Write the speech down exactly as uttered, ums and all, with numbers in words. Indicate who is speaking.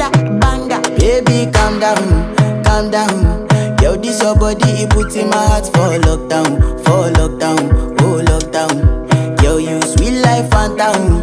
Speaker 1: Banga, banga. Baby, calm down, calm down. Yo, this your body, it puts in my heart for lockdown, for lockdown, oh lockdown. Yo, you sweet life, phantom,